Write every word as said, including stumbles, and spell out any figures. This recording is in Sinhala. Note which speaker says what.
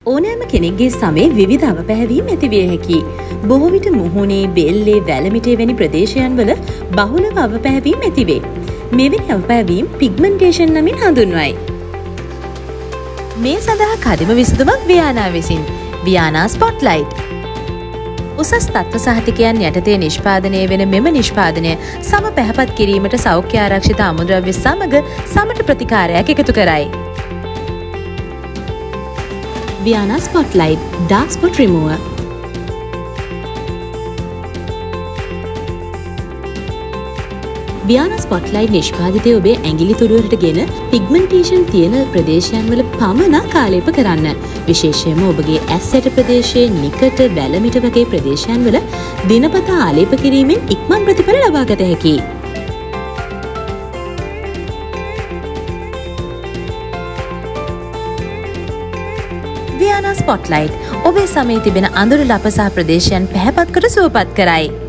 Speaker 1: ඕනෑම කෙනෙක්ගේ සමේ විවිධ අවපැහැවීම් ඇතිවිය හැකි. බොහෝ විට මුහුණේ, බෙල්ලේ, වැලමිටේ වැනි ප්‍රදේශයන් වල බහුලව අවපැහැවීම් ඇතිවේ. මෙවැනි අවපැහැවීම් පිග්මන්ටේෂන් නමින් හඳුන්වයි. මේ සඳහා කදිම විසඳුමක් වියානා විසින්. වියානා ස්පොට්ලයිට්. උසස් තත්ත්ව සහතිකයන් යටතේ නිෂ්පාදනය වෙන මෙම නිෂ්පාදනය සම පැහැපත් කිරීමට සෞඛ්‍ය ආරක්ෂිත අමුද්‍රව්‍ය සමග සමට ප්‍රතිකාරයක් එකතු කරයි. Viana Spotlight Dark Spot Remover. Viana Spotlight නිෂ්පාදිතය ඔබේ ඇඟිලි තුඩුවලට ගෙන පිග්මන්ටේෂන් තියෙන ප්‍රදේශයන් වල පමණක් ආලේප කරන්න. විශේෂයෙන්ම ඔබගේ ඇස් ඇට ප්‍රදේශයේ නිකට, වැලමිට වගේ ප්‍රදේශයන් වල දිනපතා ආලේප කිරීමෙන් ඉක්මන් ප්‍රතිඵල ලබා ගත හැකියි. Viana Spotlight ඔබේ සමයේ තිබෙන අඳුරු ලප සහ ප්‍රදේශයන් පැහැපත් කොට සුවපත් කරයි.